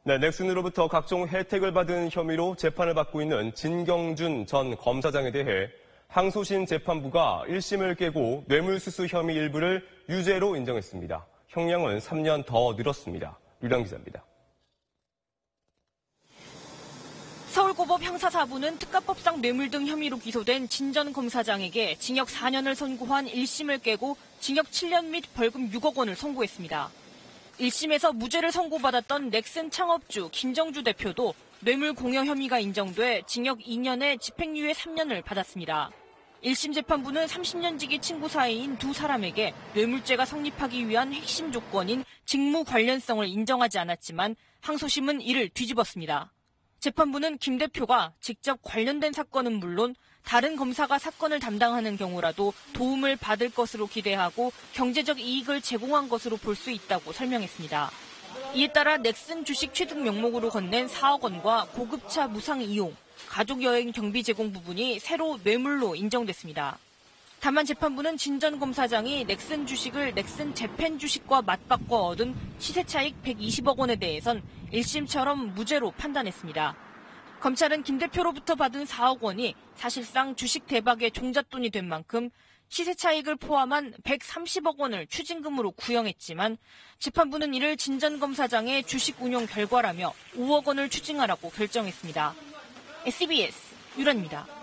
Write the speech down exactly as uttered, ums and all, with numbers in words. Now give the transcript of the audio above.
네, 넥슨으로부터 각종 혜택을 받은 혐의로 재판을 받고 있는 진경준 전 검사장에 대해 항소심 재판부가 일 심을 깨고 뇌물수수 혐의 일부를 유죄로 인정했습니다. 형량은 삼 년 더 늘었습니다. 류량 기자입니다. 서울고법 형사 사 부는 특가법상 뇌물 등 혐의로 기소된 진 전 검사장에게 징역 사 년을 선고한 일 심을 깨고 징역 칠 년 및 벌금 육억 원을 선고했습니다. 일 심에서 무죄를 선고받았던 넥슨 창업주 김정주 대표도 뇌물 공여 혐의가 인정돼 징역 이 년에 집행유예 삼 년을 받았습니다. 일 심 재판부는 삼십 년 지기 친구 사이인 두 사람에게 뇌물죄가 성립하기 위한 핵심 조건인 직무 관련성을 인정하지 않았지만 항소심은 이를 뒤집었습니다. 재판부는 김 대표가 직접 관련된 사건은 물론 다른 검사가 사건을 담당하는 경우라도 도움을 받을 것으로 기대하고 경제적 이익을 제공한 것으로 볼 수 있다고 설명했습니다. 이에 따라 넥슨 주식 취득 명목으로 건넨 사억 원과 고급차 무상 이용, 가족여행 경비 제공 부분이 새로 뇌물로 인정됐습니다. 다만 재판부는 진 전 검사장이 넥슨 주식을 넥슨 재팬 주식과 맞바꿔 얻은 시세차익 백이십억 원에 대해선 일 심처럼 무죄로 판단했습니다. 검찰은 김 대표로부터 받은 사억 원이 사실상 주식 대박의 종잣돈이 된 만큼 시세차익을 포함한 백삼십억 원을 추징금으로 구형했지만 재판부는 이를 진 전 검사장의 주식 운용 결과라며 오억 원을 추징하라고 결정했습니다. 에스비에스 유란입니다.